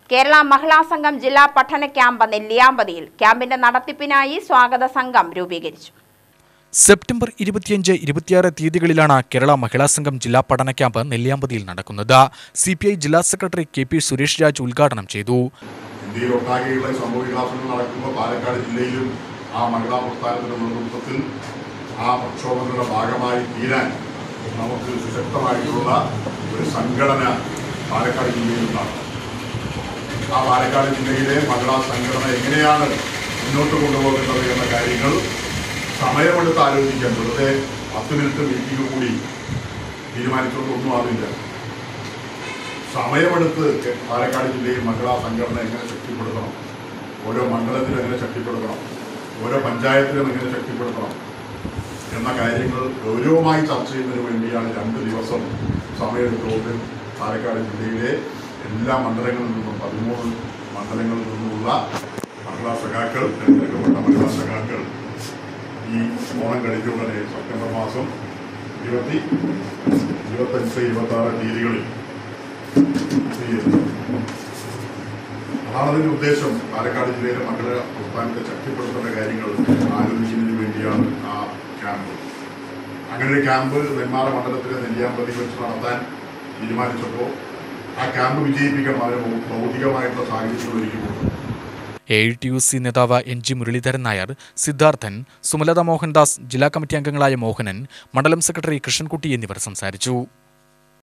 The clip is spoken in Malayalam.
കേരള മഹിളാ സംഘം ജില്ലാ പഠന ക്യാമ്പ് നെല്ലിയാമ്പതിയിൽ ക്യാമ്പിന്റെ നടത്തിപ്പിനായി സ്വാഗത സംഘം രൂപീകരിച്ചു. സെപ്റ്റംബർ 25-26 തീയതികളിലാണ് കേരള മഹിളാ സംഘം ജില്ലാ പഠന ക്യാമ്പ് നെല്ലിയാമ്പതിയിൽ നടക്കുന്നത്. CPI ജില്ലാ സെക്രട്ടറി KP സുരേഷ് രാജ് ഉദ്ഘാടനം ചെയ്തു. ഇന്ത്യയിലൊട്ടാകെയുള്ള സംഭവവികാസങ്ങൾ നടക്കുമ്പോൾ പാലക്കാട് ജില്ലയിലും ആ മഹിളാ പ്രസ്ഥാനത്തിന്റെ നേതൃത്വത്തിൽ ആ പ്രക്ഷോഭങ്ങളുടെ ഭാഗമായി തീരാൻ നമുക്ക് സുശക്തമായിട്ടുള്ള ഒരു സംഘടന പാലക്കാട് ജില്ലയിലുണ്ടാകും. ആ പാലക്കാട് ജില്ലയിലെ മഹിളാ സംഘടന എങ്ങനെയാണ് മുന്നോട്ട് കൊണ്ടുപോകേണ്ടത് എന്ന കാര്യങ്ങൾ സമയമെടുത്ത് ആലോചിക്കാൻ വെറുതെ 10 മിനിറ്റ് മീറ്റിംഗ് കൂടി തീരുമാനിച്ചതൊന്നും ആവില്ല. സമയമെടുത്ത് പാലക്കാട് ജില്ലയിൽ മഹിളാ സംഘടന എങ്ങനെ ശക്തിപ്പെടുത്തണം, ഓരോ മണ്ഡലത്തിലും എങ്ങനെ ശക്തിപ്പെടുത്തണം, ഓരോ പഞ്ചായത്തിലും എങ്ങനെ ശക്തിപ്പെടുത്തണം എന്ന കാര്യങ്ങൾ ഗൗരവമായി ചർച്ച ചെയ്യുന്നതിന് വേണ്ടിയാണ് 2 ദിവസം സമയമെടുത്തുകൊണ്ട് പാലക്കാട് ജില്ലയിലെ എല്ലാ മണ്ഡലങ്ങളിൽ നിന്നും 13 മണ്ഡലങ്ങളിൽ നിന്നുമുള്ള മഹിളാ സഖാക്കൾ, തിരഞ്ഞെടുക്കപ്പെട്ട മഹിളാ സഖാക്കൾ ഈ ഓണം കഴിഞ്ഞുടനെ സെപ്റ്റംബർ മാസം 20, 25, 26 തീയതികളിൽ അതാണ് അതിൻ്റെ ഉദ്ദേശം. പാലക്കാട് ജില്ലയിലെ മഹിളാ പ്രസ്ഥാനത്തെ ശക്തിപ്പെടുത്തേണ്ട കാര്യങ്ങൾ ആലോചിക്കുന്നതിന് വേണ്ടിയാണ് ആ ക്യാമ്പ്. അങ്ങനെ ഒരു ക്യാമ്പ് നെന്മാറ മണ്ഡലത്തിലെ നെല്ലിയാമ്പതി വെച്ച് നടത്താൻ തീരുമാനിച്ചപ്പോൾ ആ ക്യാമ്പ് വിജയിപ്പിക്കണം, അതിന് ഭൗതികമായിട്ടുള്ള സാഹചര്യങ്ങൾ ഒരുക്കിക്കൊണ്ടു. AITUC നേതാവ് NG മുരളീധരൻ നായർ, സിദ്ധാർത്ഥൻ, സുമലത മോഹൻദാസ്, ജില്ലാ കമ്മിറ്റി അംഗങ്ങളായ മോഹനൻ, മണ്ഡലം സെക്രട്ടറി കൃഷ്ണൻകുട്ടി എന്നിവർ സംസാരിച്ചു.